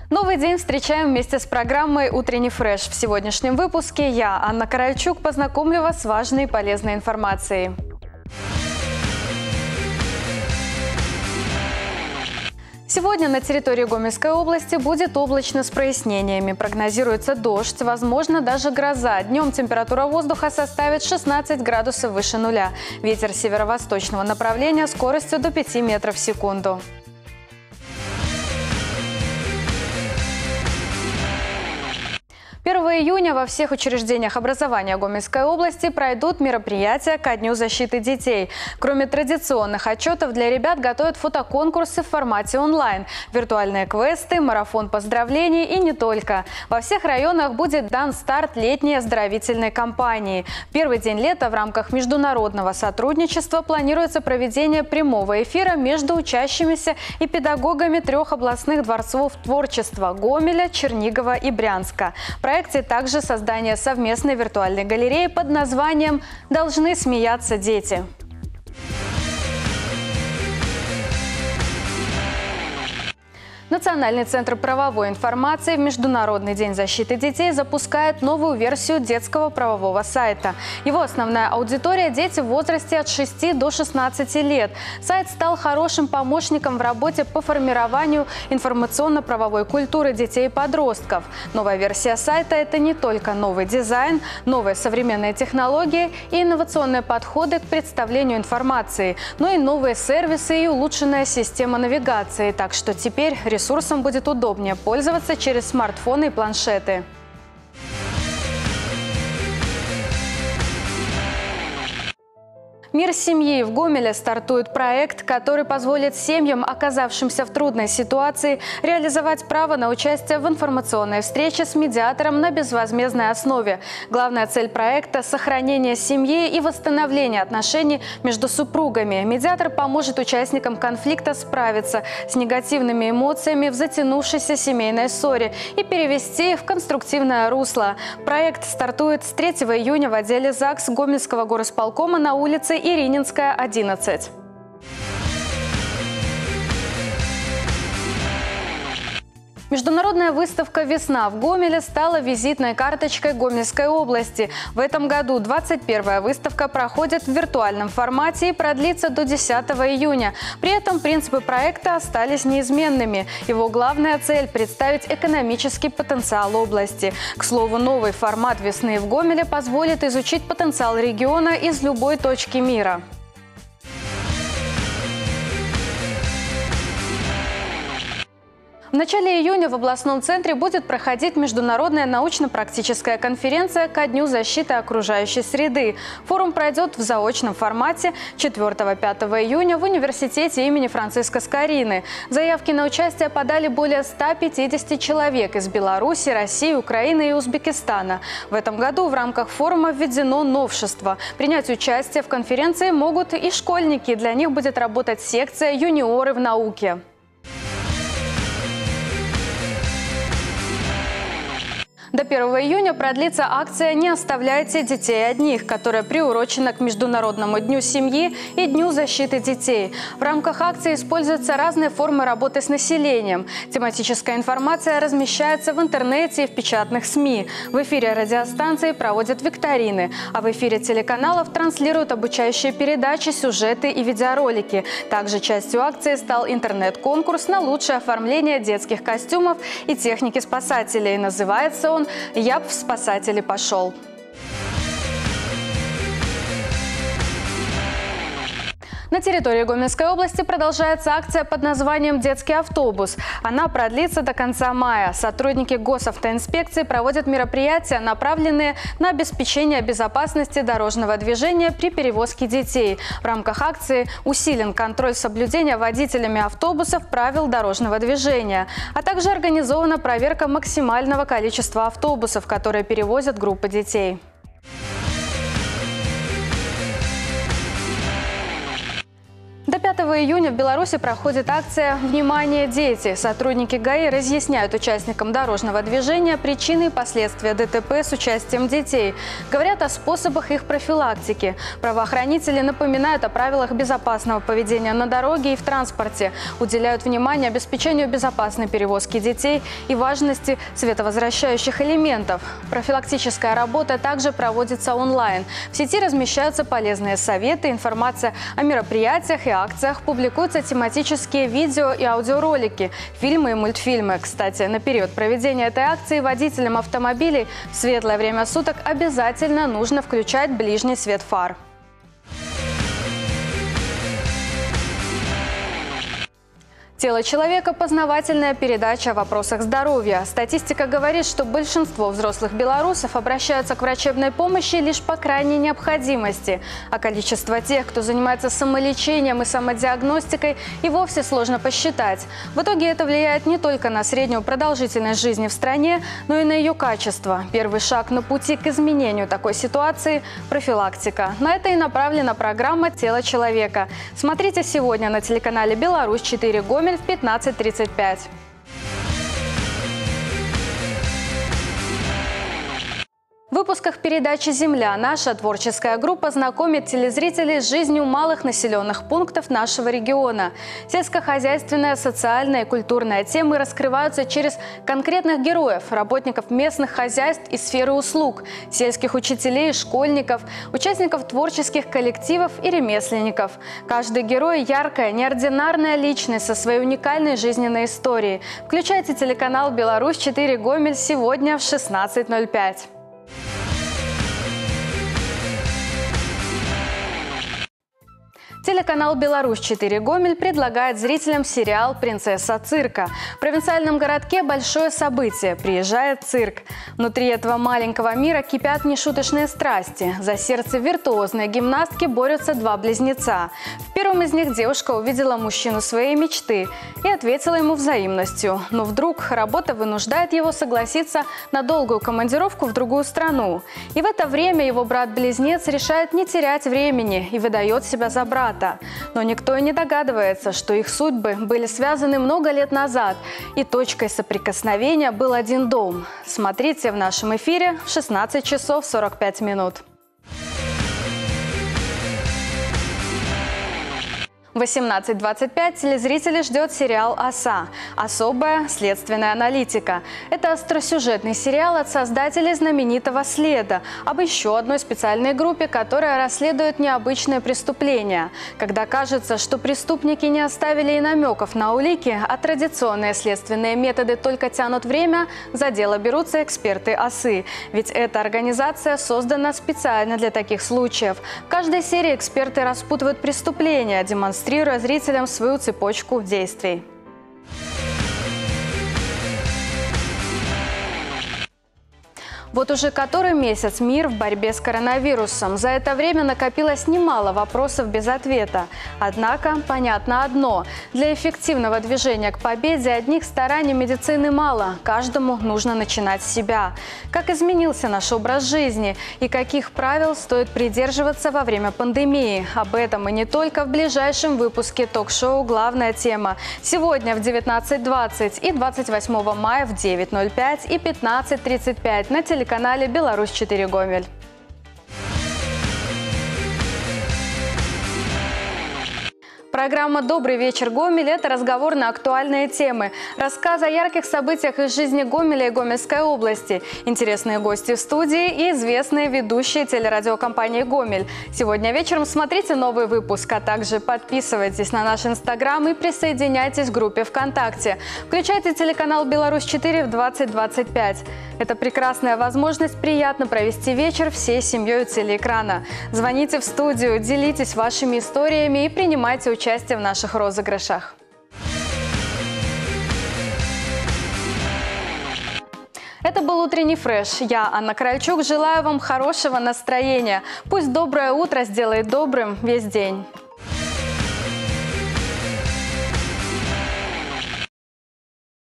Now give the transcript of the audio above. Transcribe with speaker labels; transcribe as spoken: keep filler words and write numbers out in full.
Speaker 1: Новый день встречаем вместе с программой «Утренний фреш». В сегодняшнем выпуске я, Анна Корольчук, познакомлю вас с важной и полезной информацией. Сегодня на территории Гомельской области будет облачно с прояснениями. Прогнозируется дождь, возможно даже гроза. Днем температура воздуха составит шестнадцать градусов выше нуля. Ветер северо-восточного направления скоростью до пяти метров в секунду. первого июня во всех учреждениях образования Гомельской области пройдут мероприятия ко Дню защиты детей. Кроме традиционных отчетов, для ребят готовят фотоконкурсы в формате онлайн, виртуальные квесты, марафон поздравлений и не только. Во всех районах будет дан старт летней оздоровительной кампании. Первый день лета в рамках международного сотрудничества планируется проведение прямого эфира между учащимися и педагогами трех областных дворцов творчества – Гомеля, Чернигова и Брянска. В проекте также создание совместной виртуальной галереи под названием «Должны смеяться дети». Национальный центр правовой информации в Международный день защиты детей запускает новую версию детского правового сайта. Его основная аудитория – дети в возрасте от шести до шестнадцати лет. Сайт стал хорошим помощником в работе по формированию информационно-правовой культуры детей и подростков. Новая версия сайта – это не только новый дизайн, новые современные технологии и инновационные подходы к представлению информации, но и новые сервисы и улучшенная система навигации. Так что теперь ресурсом будет удобнее пользоваться через смартфоны и планшеты. «Мир семьи» в Гомеле стартует проект, который позволит семьям, оказавшимся в трудной ситуации, реализовать право на участие в информационной встрече с медиатором на безвозмездной основе. Главная цель проекта – сохранение семьи и восстановление отношений между супругами. Медиатор поможет участникам конфликта справиться с негативными эмоциями в затянувшейся семейной ссоре и перевести их в конструктивное русло. Проект стартует с третьего июня в отделе ЗАГС Гомельского горосполкома на улице Ирининская, одиннадцать. Международная выставка «Весна» в Гомеле стала визитной карточкой Гомельской области. В этом году двадцать первая выставка проходит в виртуальном формате и продлится до десятого июня. При этом принципы проекта остались неизменными. Его главная цель – представить экономический потенциал области. К слову, новый формат «Весны» в Гомеле позволит изучить потенциал региона из любой точки мира. В начале июня в областном центре будет проходить международная научно-практическая конференция ко Дню защиты окружающей среды. Форум пройдет в заочном формате четвёртого-пятого июня в университете имени Франциска Скорины. Заявки на участие подали более ста пятидесяти человек из Беларуси, России, Украины и Узбекистана. В этом году в рамках форума введено новшество. Принять участие в конференции могут и школьники. Для них будет работать секция «Юниоры в науке». До первого июня продлится акция «Не оставляйте детей одних», которая приурочена к Международному дню семьи и Дню защиты детей. В рамках акции используются разные формы работы с населением. Тематическая информация размещается в интернете и в печатных СМИ. В эфире радиостанции проводят викторины, а в эфире телеканалов транслируют обучающие передачи, сюжеты и видеоролики. Также частью акции стал интернет-конкурс на лучшее оформление детских костюмов и техники спасателей. Называется он «Я б в спасатели пошел». На территории Гомельской области продолжается акция под названием «Детский автобус». Она продлится до конца мая. Сотрудники госавтоинспекции проводят мероприятия, направленные на обеспечение безопасности дорожного движения при перевозке детей. В рамках акции усилен контроль соблюдения водителями автобусов правил дорожного движения, а также организована проверка максимального количества автобусов, которые перевозят группы детей. До До пятого июня в Беларуси проходит акция «Внимание, дети!». Сотрудники ГАИ разъясняют участникам дорожного движения причины и последствия ДТП с участием детей. Говорят о способах их профилактики. Правоохранители напоминают о правилах безопасного поведения на дороге и в транспорте. Уделяют внимание обеспечению безопасной перевозки детей и важности световозвращающих элементов. Профилактическая работа также проводится онлайн. В сети размещаются полезные советы, информация о мероприятиях и акциях, публикуются тематические видео и аудиоролики, фильмы и мультфильмы. Кстати, на период проведения этой акции водителям автомобилей в светлое время суток обязательно нужно включать ближний свет фар. «Тело человека» – познавательная передача о вопросах здоровья. Статистика говорит, что большинство взрослых белорусов обращаются к врачебной помощи лишь по крайней необходимости. А количество тех, кто занимается самолечением и самодиагностикой, и вовсе сложно посчитать. В итоге это влияет не только на среднюю продолжительность жизни в стране, но и на ее качество. Первый шаг на пути к изменению такой ситуации – профилактика. На это и направлена программа «Тело человека». Смотрите сегодня на телеканале «Беларусь четыре Гомель» в пятнадцать тридцать пять. В выпусках передачи «Земля» наша творческая группа знакомит телезрителей с жизнью малых населенных пунктов нашего региона. Сельскохозяйственная, социальная и культурная темы раскрываются через конкретных героев, работников местных хозяйств и сферы услуг, сельских учителей, школьников, участников творческих коллективов и ремесленников. Каждый герой – яркая, неординарная личность со своей уникальной жизненной историей. Включайте телеканал «Беларусь четыре Гомель» сегодня в шестнадцать ноль пять. Телеканал «Беларусь четыре Гомель» предлагает зрителям сериал «Принцесса цирка». В провинциальном городке большое событие – приезжает цирк. Внутри этого маленького мира кипят нешуточные страсти. За сердце виртуозной гимнастки борются два близнеца. В первом из них девушка увидела мужчину своей мечты и ответила ему взаимностью. Но вдруг работа вынуждает его согласиться на долгую командировку в другую страну. И в это время его брат-близнец решает не терять времени и выдает себя за брата. Но никто и не догадывается, что их судьбы были связаны много лет назад, и точкой соприкосновения был один дом. Смотрите в нашем эфире в шестнадцать часов сорок пять минут. В восемнадцать двадцать пять телезрителей ждет сериал «Оса» – особая следственная аналитика. Это остросюжетный сериал от создателей знаменитого «Следа» об еще одной специальной группе, которая расследует необычные преступления. Когда кажется, что преступники не оставили и намеков на улики, а традиционные следственные методы только тянут время, за дело берутся эксперты «Осы». Ведь эта организация создана специально для таких случаев. В каждой серии эксперты распутывают преступления, демонстрируя демонстрируя зрителям свою цепочку действий. Вот уже который месяц мир в борьбе с коронавирусом. За это время накопилось немало вопросов без ответа. Однако понятно одно – для эффективного движения к победе одних стараний медицины мало. Каждому нужно начинать с себя. Как изменился наш образ жизни и каких правил стоит придерживаться во время пандемии? Об этом и не только в ближайшем выпуске ток-шоу «Главная тема». Сегодня в девятнадцать двадцать и двадцать восьмого мая в девять ноль пять и пятнадцать тридцать пять на телеканале телеканале «Беларусь четыре Гомель». Программа «Добрый вечер, Гомель» – это разговор на актуальные темы, рассказы о ярких событиях из жизни Гомеля и Гомельской области, интересные гости в студии и известные ведущие телерадиокомпании «Гомель». Сегодня вечером смотрите новый выпуск, а также подписывайтесь на наш инстаграм и присоединяйтесь к группе ВКонтакте. Включайте телеканал «Беларусь четыре» в двадцать двадцать пять. Это прекрасная возможность приятно провести вечер всей семьей у телеэкрана. Звоните в студию, делитесь вашими историями и принимайте участие в наших розыгрышах. Это был утренний фреш. Я, Анна Кральчук, желаю вам хорошего настроения. Пусть доброе утро сделает добрым весь день.